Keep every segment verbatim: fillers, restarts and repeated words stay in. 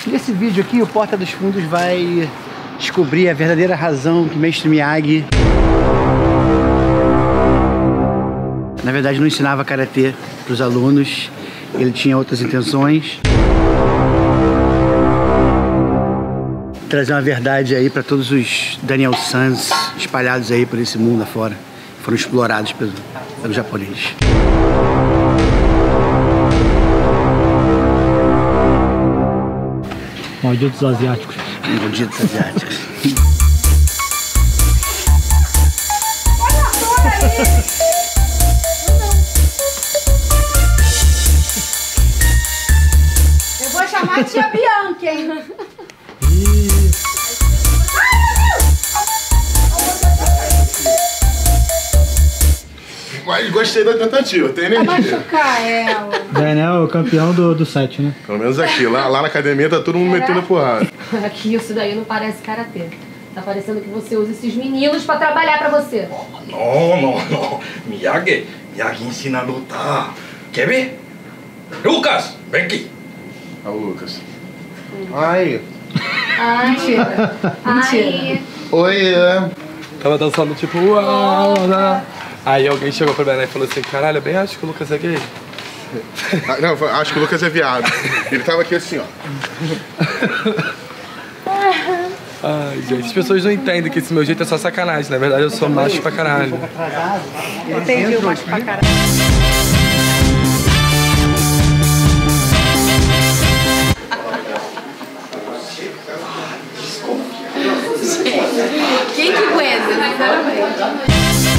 Nesse vídeo aqui, o Porta dos Fundos vai descobrir a verdadeira razão que Mestre Miyagi, na verdade, não ensinava karatê para os alunos. Ele tinha outras intenções. Trazer uma verdade aí para todos os Daniel Sans espalhados aí por esse mundo afora. Foram explorados pelo, pelo japonês. Malditos asiáticos. Malditos asiáticos. Eu vou chamar a tia Bianca, hein? Mas gostei da tentativa, tem energia. Vai machucar ela. Daniel é o campeão do, do set, né? Pelo menos aqui. Lá, lá na academia tá todo mundo metendo a porrada. Aqui isso daí não parece karatê. Tá parecendo que você usa esses meninos pra trabalhar pra você. Não, não, não. Miyagi, Miyagi ensina a lutar. Quer ver? Lucas, vem aqui. Ah, o Lucas. Ai. Ai, mentira. Ai. Oi, é. Tava dançando tipo, uau, uau. Aí alguém chegou pra mim e falou assim, caralho, eu bem acho que o Lucas é gay. Ah, não, acho que o Lucas é viado. Ele tava aqui assim, ó. Ai, gente, as pessoas não entendem que esse meu jeito é só sacanagem. Na verdade, eu sou macho pra caralho. Entendi o macho pra caralho. Quem que aguenta, sinceramente?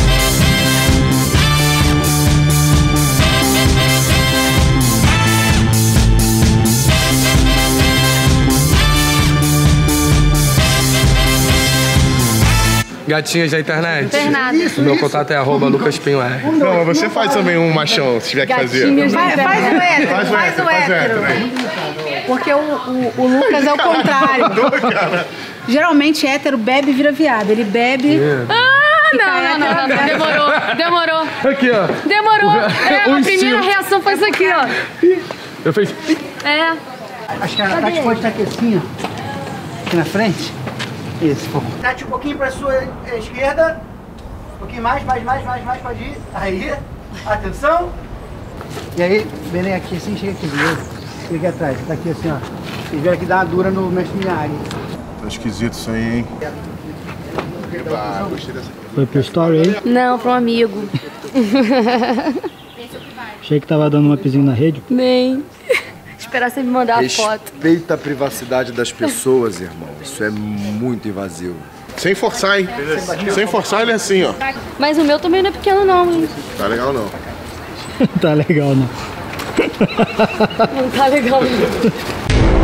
Gatinhas da internet. Não tem nada. O meu contato é arroba Lucas Pinho R. Não, mas você faz também um machão, se tiver que fazer. Faz, faz o hétero, Faz o hétero, faz o hétero. Porque o, o, o Lucas é o contrário. Geralmente hétero bebe e vira viado. Ele bebe... Ah, não, não, não, não, demorou, demorou. Aqui, ó. Demorou. É, O a primeira estilo. reação foi isso aqui, ó. Eu fiz... É. Acho que a Tati pode estar aqui assim, ó. Aqui na frente. Isso, pô. Tati, um pouquinho pra sua esquerda. Um pouquinho mais, mais, mais, mais, mais, pode ir. Aí. Atenção. E aí, Belém aqui assim, chega aqui, beleza? Chega aqui atrás, tá aqui assim, ó. Vocês viram que dá uma dura no Mestre Miyagi. Tá esquisito isso aí, hein? Ah, gostei dessa. Foi pro story aí? Não, pra um amigo. Achei que tava dando um upzinho na rede. Nem. Esperar você me mandar a foto. Respeita a privacidade das pessoas, irmão. Isso é muito invasivo. Sem forçar, hein? Sem forçar, ele é assim, ó. Mas o meu também não é pequeno, não, hein? Tá legal, não. Tá legal, não. Não tá legal, não.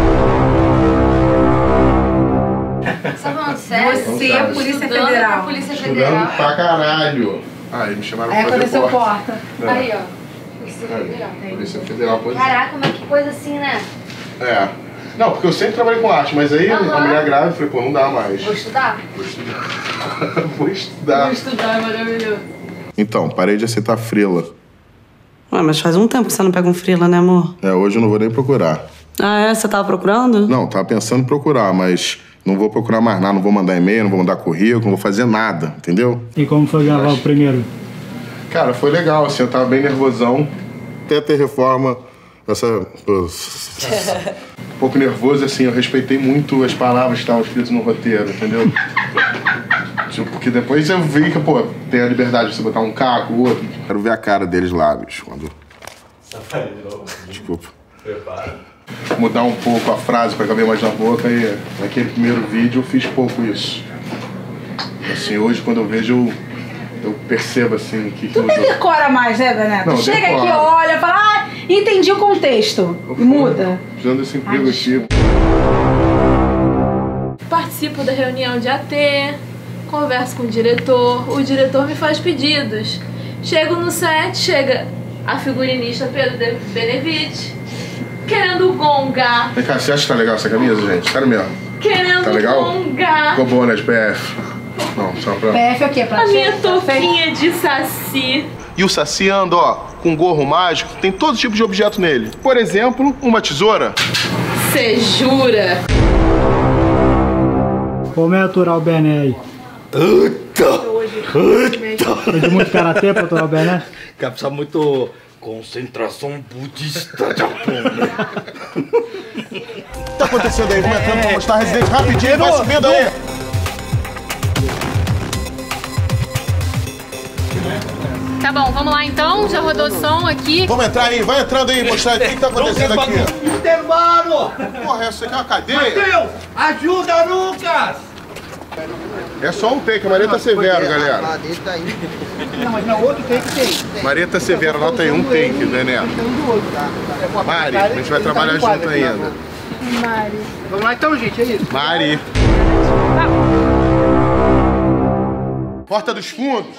Sabe onde sério? Você é a Polícia Federal. Polícia Federal. Estudando pra caralho. Ah, eles me chamaram Aí pra fazer aconteceu porta. porta. Aí, ó. Polícia Federal. Polícia Federal, pois é. Caraca, mas que coisa assim, né? É. Não, porque eu sempre trabalhei com arte, mas aí Aham. a mulher grávida, eu falei, pô, não dá mais. Vou estudar? Vou estudar. Vou estudar. Vou estudar, é maravilhoso. Então, parei de aceitar frila. Ué, mas faz um tempo que você não pega um frila, né, amor? É, hoje eu não vou nem procurar. Ah, é? Você tava procurando? Não, tava pensando em procurar, mas não vou procurar mais nada, não vou mandar e-mail, não vou mandar currículo, não vou fazer nada, entendeu? E como foi gravar o primeiro? Cara, foi legal, assim, eu tava bem nervosão. Até ter reforma, essa... um pouco nervoso, assim, eu respeitei muito as palavras que estavam escritas no roteiro, entendeu? Tipo, porque depois eu vi que, pô, tem a liberdade de você botar um caco, o outro. Quero ver a cara deles lá, bicho, quando... Desculpa. Prepara. Mudar um pouco a frase pra caber mais na boca e naquele primeiro vídeo eu fiz pouco isso. Assim, hoje quando eu vejo, eu, eu percebo, assim, que... Tu nem decora mais, né, Beneto? Não, Chega decoro. aqui, olha, fala, ah, entendi o contexto. E muda. Precisando desse emprego aqui. Participo da reunião de A T, converso com o diretor, o diretor me faz pedidos. Chego no set, chega a figurinista Pedro Benevides, querendo gongar. Vem cá, você acha que tá legal essa camisa, gente? Sério mesmo? Querendo Tá legal? gongar. Ficou boa, né, de P F? Não, só pra... P F é o quê? Pra A minha touquinha de saci. E o Saci anda, ó, com gorro mágico, tem todo tipo de objeto nele. Por exemplo, uma tesoura. Você jura? Como é aturar o Bené aí? Precisa de muito karatê pra aturar o Bené? Que precisa muito concentração budista Japão, né? O que tá acontecendo aí? Vamos entrando pra mostrar Resident rapidinho, vai subindo aí. Tá bom, vamos lá então. Já rodou o som aqui. Vamos entrar aí, vai entrando aí, mostrar o que tá acontecendo aqui. Intervalo! Porra, essa aqui é uma cadeia? Mateus, ajuda, Lucas! É só um take, Marieta Severo, galera. Não, mas não, outro take tem. Marieta Severo, nota aí, um take, Bené. Mari, a gente vai trabalhar junto ainda. Mari. Vamos lá então, gente, é isso. Mari. Porta dos Fundos.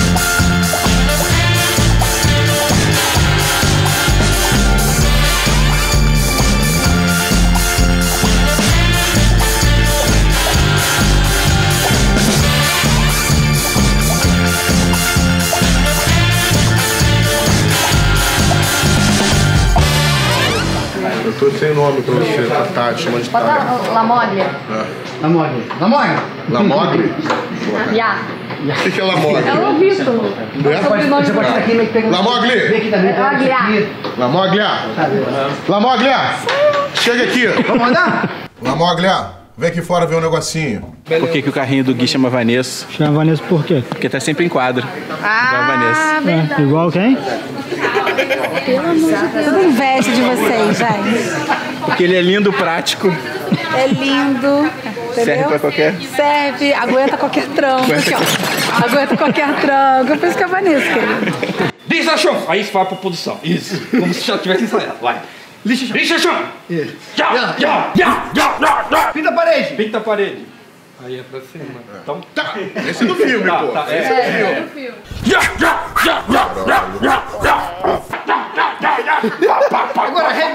Eu tô sem nome pra você, tá, tá, chama de Bota tá. La Moglia. La Moglia. La Moglia. La Moglia? Já. O que que é La Moglia? É o Vitor. Você pode estar aqui meio que pegando. La Moglia! Vem aqui também. La Moglia! La Moglia! Chega aqui! Vamos andar? La Moglia! Vem aqui fora ver um negocinho. Por que, que o carrinho do Gui chama Vanessa? Chama Vanessa por quê? Porque tá sempre em quadro. Ah, Igual a Vanessa. É, igual quem? Pelo amor de Deus. Tudo inveja de vocês, gente. Porque ele é lindo, prático. É lindo. Entendeu? Serve pra qualquer... Serve, aguenta qualquer tranco. Aqui, ó. Aguenta qualquer tranco. Por isso que é Vanessa, querido. Lixa chão! Aí vai pra posição. Isso. Como se já tivesse ensaiado. Vai. Lixa chão! Lixa chão! Isso. Já, já, já, já, já, já. Pinta a parede. Pinta a parede. Aí é pra cima. Então... Tá, esse é do filme, tá, pô. Tá, esse é do filme. Já, já, já, já, já, já, já, já, já, já, já, já. Agora,